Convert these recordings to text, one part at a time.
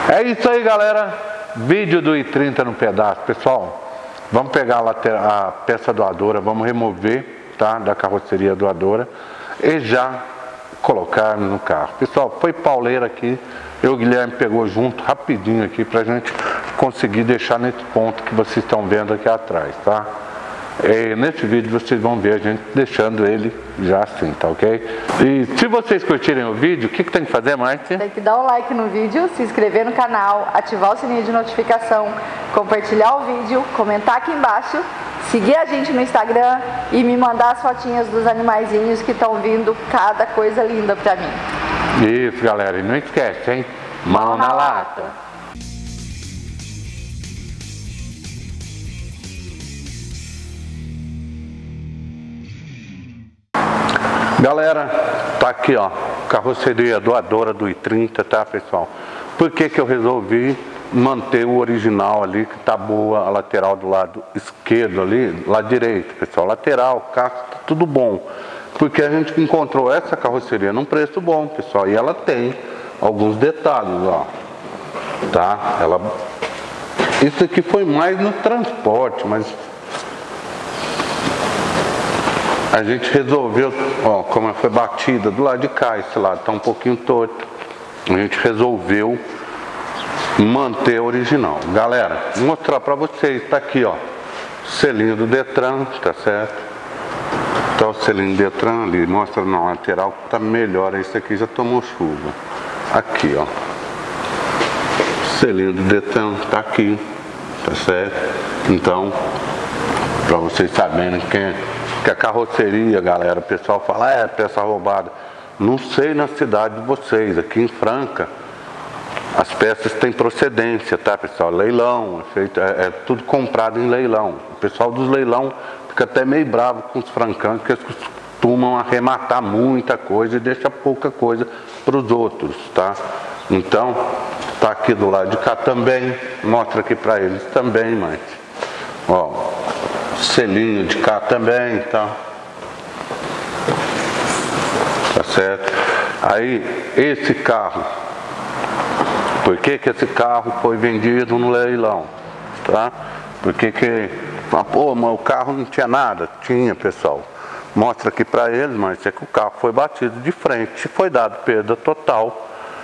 É isso aí, galera. Vídeo do i30 no pedaço. Pessoal, vamos pegar a peça doadora, vamos remover, tá, da carroceria doadora e já colocar no carro. Pessoal, foi pauleira aqui. Eu e o Guilherme pegou junto rapidinho aqui pra gente conseguir deixar nesse ponto que vocês estão vendo aqui atrás, tá? E nesse vídeo vocês vão ver a gente deixando ele já assim, tá ok? E se vocês curtirem o vídeo, o que tem que fazer, Márcia? Tem que dar um like no vídeo, se inscrever no canal, ativar o sininho de notificação, compartilhar o vídeo, comentar aqui embaixo, seguir a gente no Instagram e me mandar as fotinhas dos animaizinhos que estão vindo, cada coisa linda pra mim. Isso, galera, e não esquece, hein? Mão na lata! Galera, tá aqui, ó, carroceria doadora do i30, tá, pessoal? Por que que eu resolvi manter o original ali, que tá boa, a lateral do lado esquerdo ali, lado direito, pessoal, lateral, casco, tá tudo bom. Porque a gente encontrou essa carroceria num preço bom, pessoal, e ela tem alguns detalhes, ó, tá? Isso aqui foi mais no transporte, mas a gente resolveu, ó, como foi batida do lado de cá, esse lado tá um pouquinho torto, a gente resolveu manter o original. Galera, vou mostrar pra vocês, tá aqui, ó, selinho do Detran, tá certo? Tá o selinho do Detran ali, mostra na lateral que tá melhor, esse aqui já tomou chuva. Aqui, ó, selinho do Detran tá aqui, tá certo? Então, pra vocês saberem que a carroceria, galera, o pessoal fala, é peça roubada. Não sei na cidade de vocês, aqui em Franca, as peças têm procedência, tá, pessoal? Leilão, é tudo comprado em leilão. O pessoal dos leilão fica até meio bravo com os francanos, porque eles costumam arrematar muita coisa e deixa pouca coisa para os outros, tá? Então, tá aqui do lado de cá também, mostra aqui para eles também, mas, ó, selinho de cá também, tá? Tá certo? Aí, esse carro, por que que esse carro foi vendido no leilão, tá? Porque pô, mas o carro não tinha nada? Tinha, pessoal. Mostra aqui pra eles, mas é que o carro foi batido de frente, foi dado perda total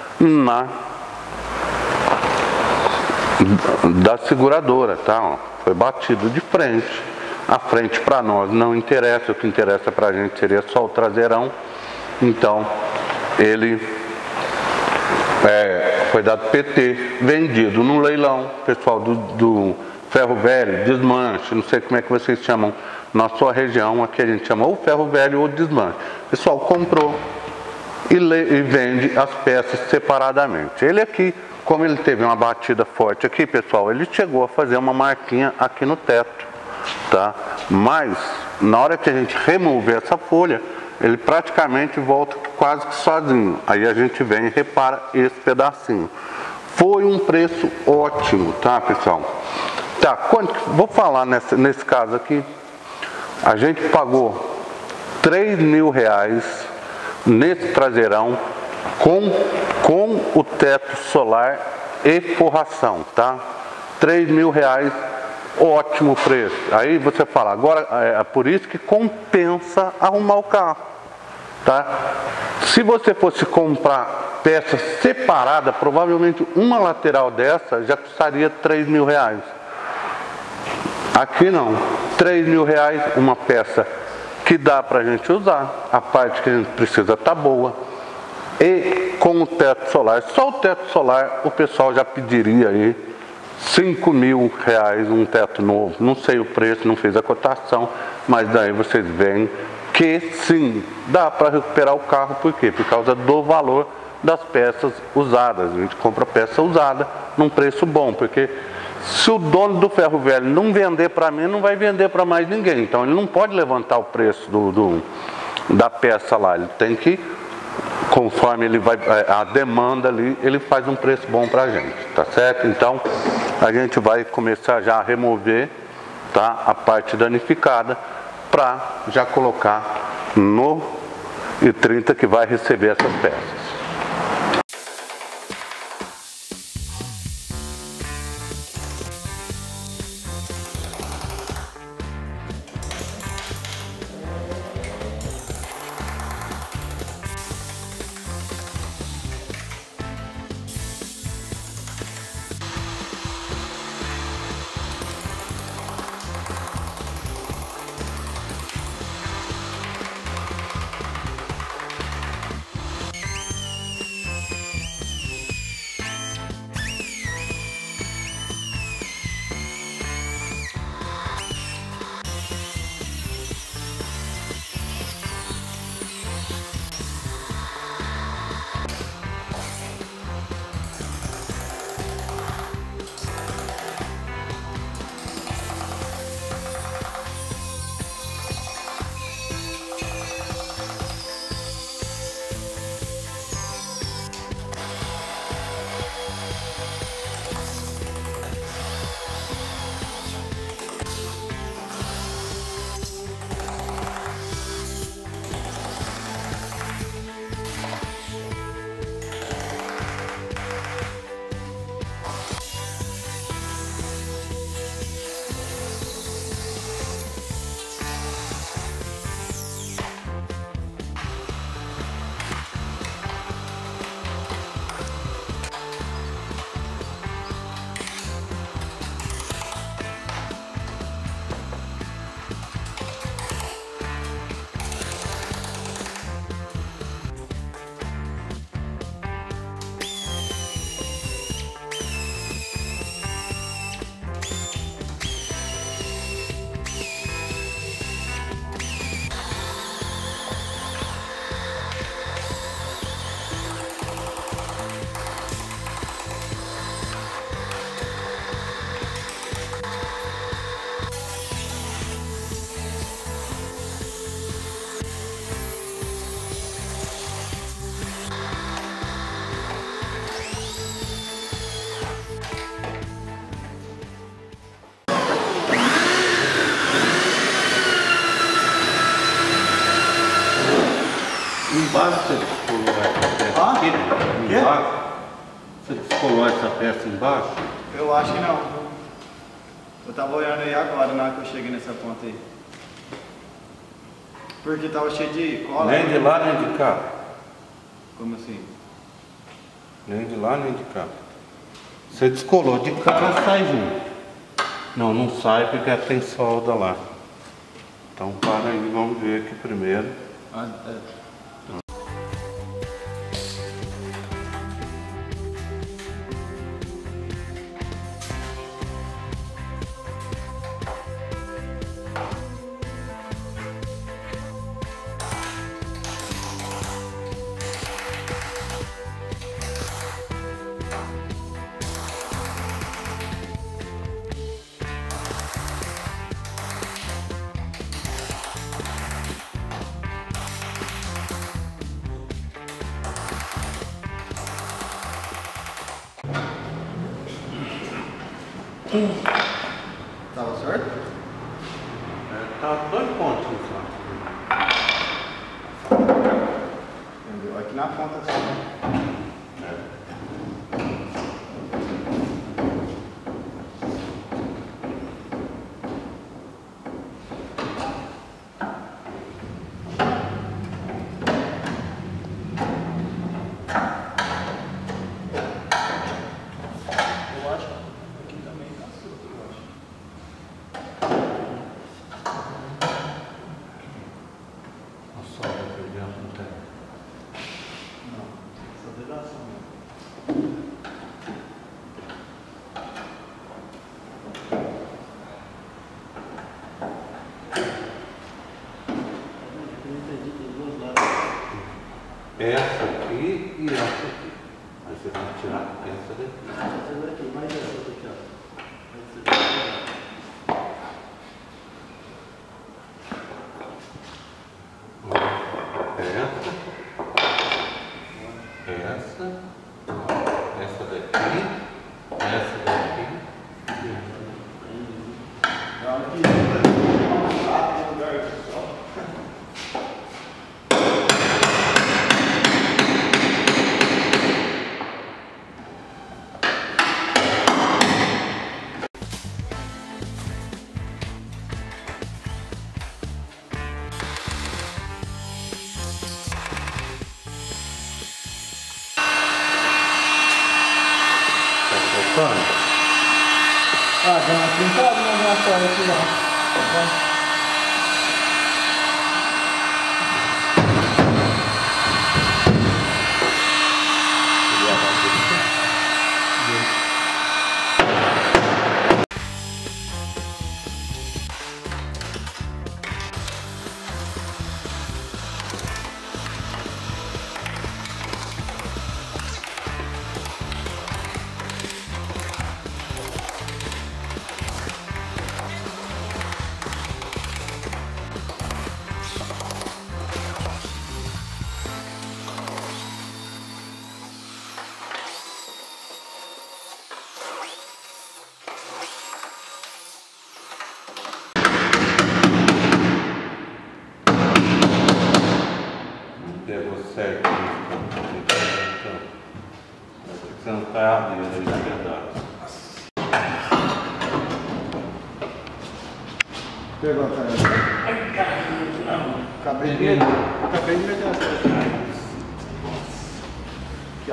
da seguradora, tá? Ó, foi batido de frente. A frente para nós não interessa, o que interessa pra gente seria só o traseirão. Então, ele foi dado PT, vendido no leilão, pessoal do ferro velho, desmanche, não sei como é que vocês chamam na sua região, aqui a gente chama ou ferro velho ou desmanche. O pessoal comprou e vende as peças separadamente. Ele aqui, como ele teve uma batida forte aqui, pessoal, ele chegou a fazer uma marquinha aqui no teto, tá? Mas na hora que a gente remover essa folha, ele praticamente volta quase que sozinho. Aí a gente vem e repara esse pedacinho. Foi um preço ótimo, tá, pessoal? Tá, vou falar nesse caso aqui. A gente pagou R$3.000 nesse traseirão com o teto solar e forração, tá? R$3.000, ótimo preço. Aí você fala, agora é por isso que compensa arrumar o carro, tá? Se você fosse comprar peça separada, provavelmente uma lateral dessa já custaria R$3.000. Aqui não, R$3.000, uma peça que dá pra gente usar, a parte que a gente precisa tá boa, e com o teto solar. Só o teto solar o pessoal já pediria aí R$5.000 um teto novo. Não sei o preço, não fiz a cotação, mas daí vocês veem que sim, dá para recuperar o carro. Por quê? Por causa do valor das peças usadas. A gente compra peça usada num preço bom, porque se o dono do ferro velho não vender para mim, não vai vender para mais ninguém. Então ele não pode levantar o preço da peça lá. Ele tem que, conforme ele vai, a demanda ali, ele faz um preço bom pra gente, tá certo? Então a gente vai começar já a remover, tá, a parte danificada para já colocar no i30 que vai receber essas peças. embaixo você descolou essa peça aqui? Embaixo? Você descolou essa peça embaixo? Eu acho que não. Eu tava olhando aí agora, na hora que eu cheguei nessa ponta aí. Porque tava cheio de cola. Nem de lá, nem de cá. Como assim? Nem de lá, nem de cá. Você descolou de cá, ela sai junto. Não, não sai porque tem solda lá. Então para aí, vamos ver aqui primeiro. Tava certo? Tá 2 pontinhos lá. Entendeu? Aqui na ponta só. Essa aqui e essa aqui. Aí você vai tirar essa daqui. Essa daqui, mais essa daqui, ó. Essa daqui, essa daqui. Na hora que tem lugar só. Ah, deu uma trincada na minha corda aqui já. Pegou certo. Você não está abrindo aí na verdade. Pegou a cara. Acabei de meter essa. Aqui, ó.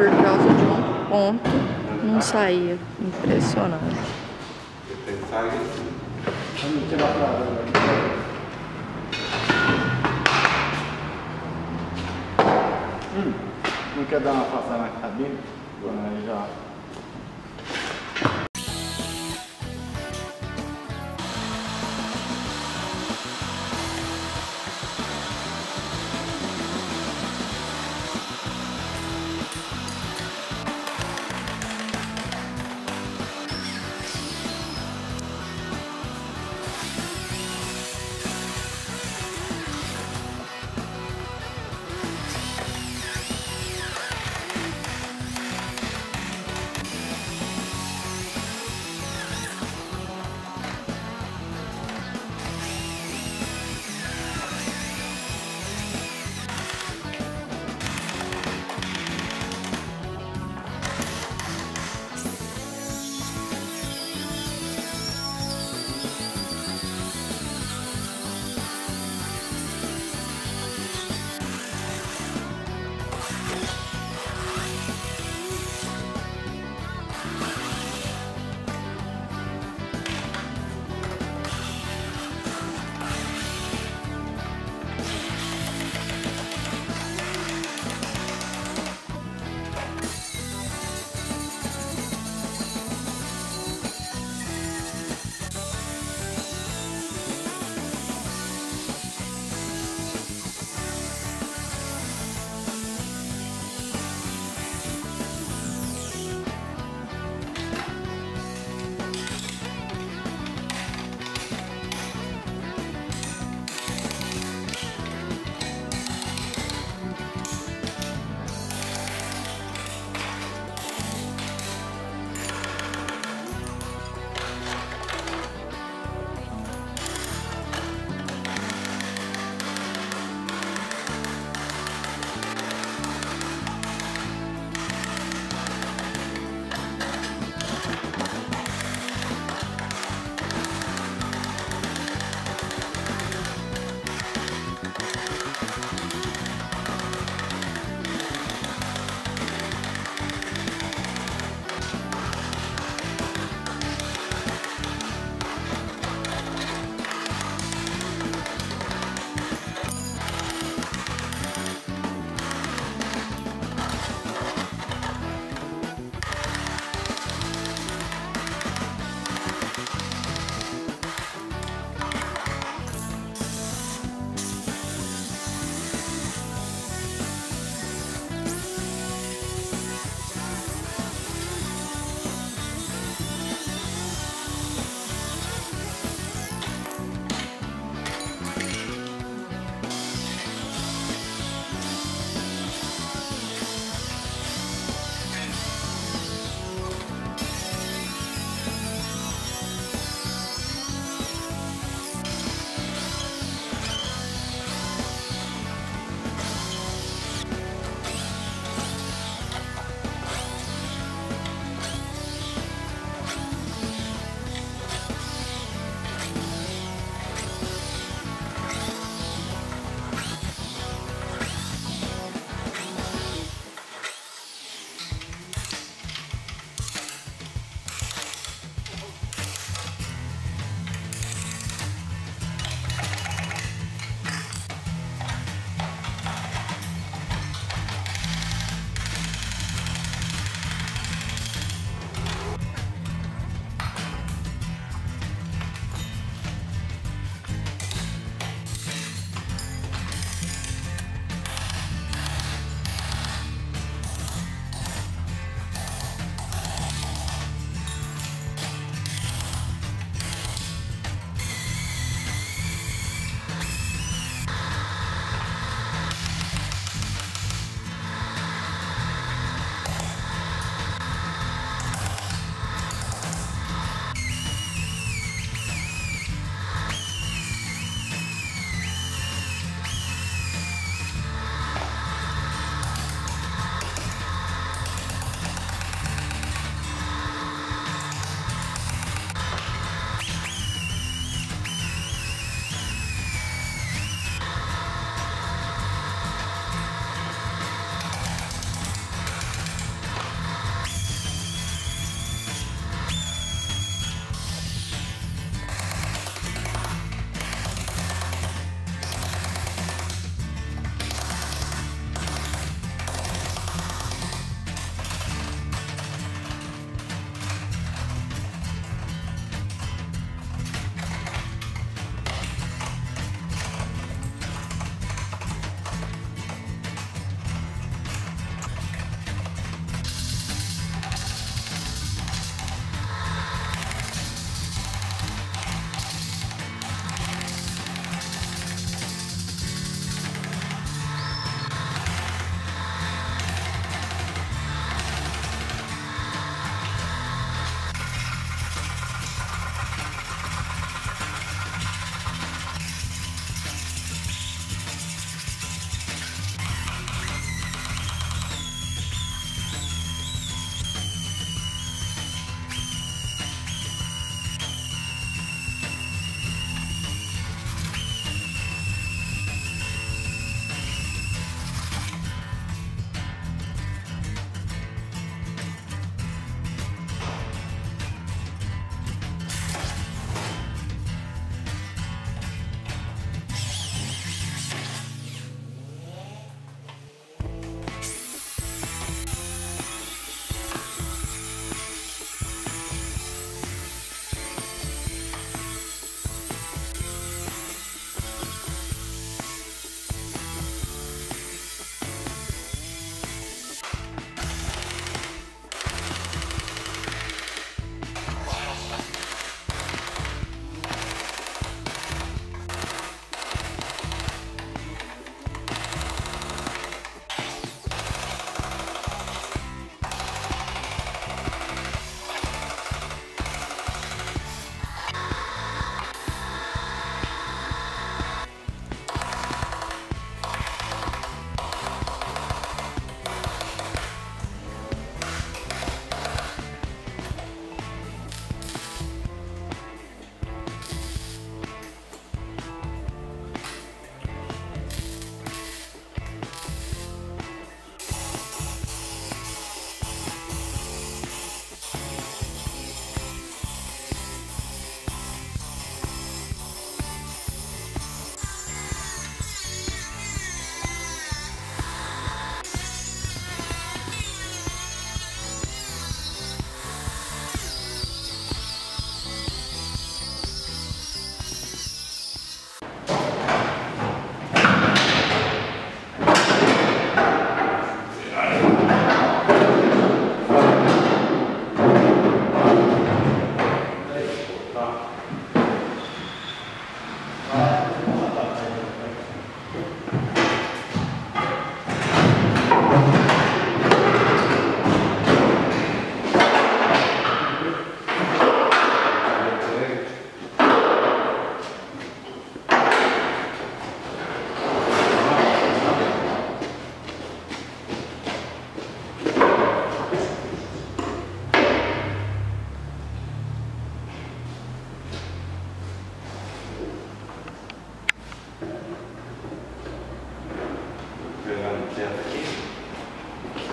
por causa de um ponto não saía. Impressionante. Tem que sair assim. Vamos tirar pra lá. Não quer dar uma passada na cabine? Aí já.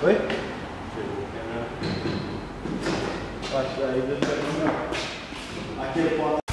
Oi? Acho que aí deixa eu... Aquele ponto.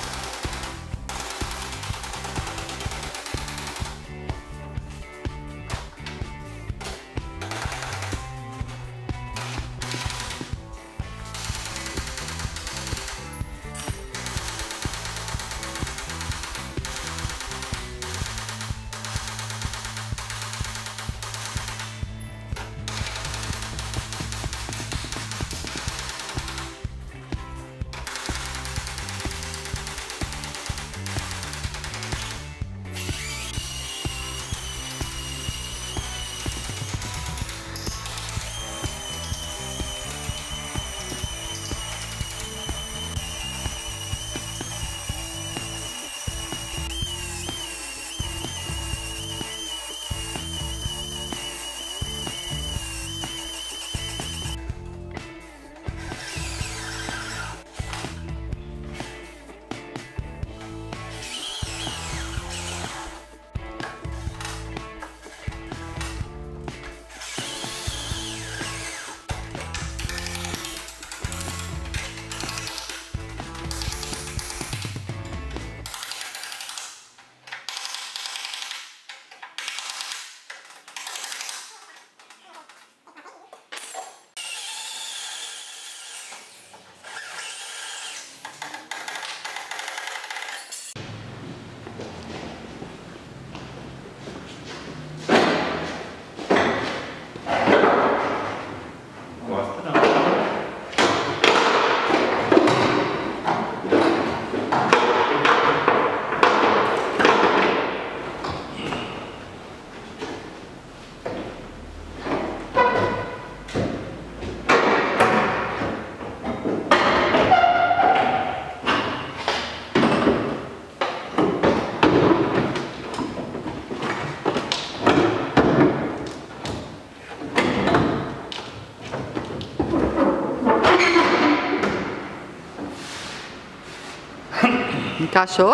Encaixou?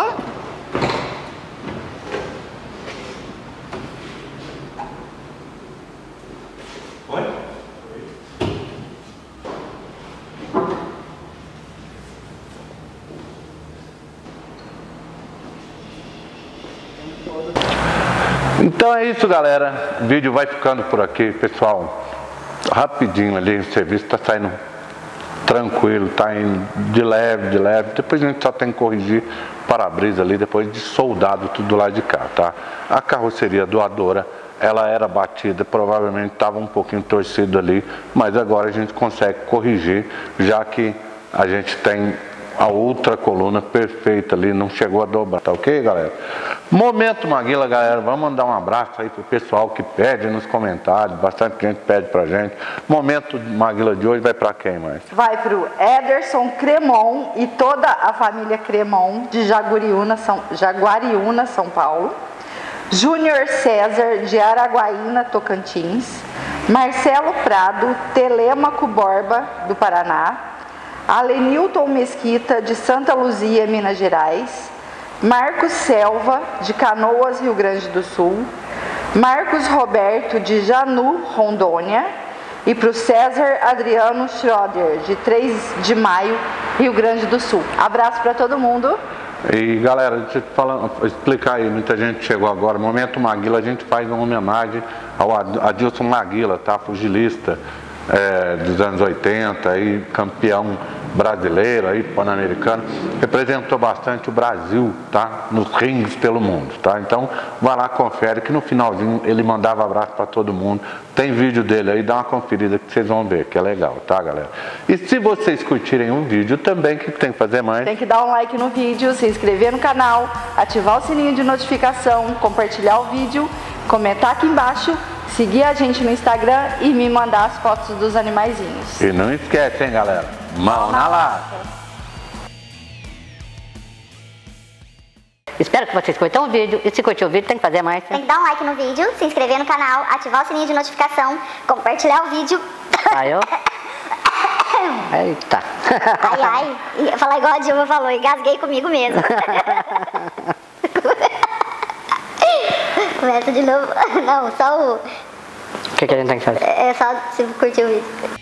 Oi? Então é isso, galera. O vídeo vai ficando por aqui, pessoal. Rapidinho ali, o serviço está saindo tranquilo, tá indo de leve, de leve. Depois a gente só tem que corrigir para-brisa ali, depois de soldado tudo do lado de cá, tá? A carroceria doadora, ela era batida, provavelmente estava um pouquinho torcido ali, mas agora a gente consegue corrigir, já que a gente tem a outra coluna perfeita ali, não chegou a dobrar, tá ok, galera? Momento Maguila, galera, vamos mandar um abraço aí pro pessoal que pede nos comentários, bastante gente pede pra gente. Momento Maguila de hoje vai pra quem mais? Vai pro Ederson Cremon e toda a família Cremon de Jaguariúna, São Paulo. Júnior César de Araguaína, Tocantins. Marcelo Prado, Telêmaco Borba, do Paraná. Alenilton Mesquita, de Santa Luzia, Minas Gerais. Marcos Selva, de Canoas, Rio Grande do Sul. Marcos Roberto, de Janu, Rondônia. E para o César Adriano Schroeder, de 3 de Maio, Rio Grande do Sul. Abraço para todo mundo. E galera, deixa eu explicar aí, muita gente chegou agora. Momento Maguila, a gente faz uma homenagem ao Adilson Maguila, tá? Pugilista dos anos 80, aí, campeão brasileiro, aí, pan-americano, representou bastante o Brasil, tá? Nos rings pelo mundo, tá? Então, vai lá, confere, que no finalzinho ele mandava abraço para todo mundo. Tem vídeo dele aí, dá uma conferida que vocês vão ver, que é legal, tá, galera? E se vocês curtirem o vídeo também, o que tem que fazer mais? Tem que dar um like no vídeo, se inscrever no canal, ativar o sininho de notificação, compartilhar o vídeo, comentar aqui embaixo, seguir a gente no Instagram e me mandar as fotos dos animaizinhos. E não esquece, hein, galera? Mão na lata! Espero que vocês curtam o vídeo, e se curtiu o vídeo tem que fazer mais. Tem que dar um like no vídeo, se inscrever no canal, ativar o sininho de notificação, compartilhar o vídeo. Aí eu... Eita. Ai, ai, ia falar igual a Dilma falou, engasguei comigo mesmo. Começa de novo. Não, só o... O que a gente tem que fazer? É só se curtir o vídeo.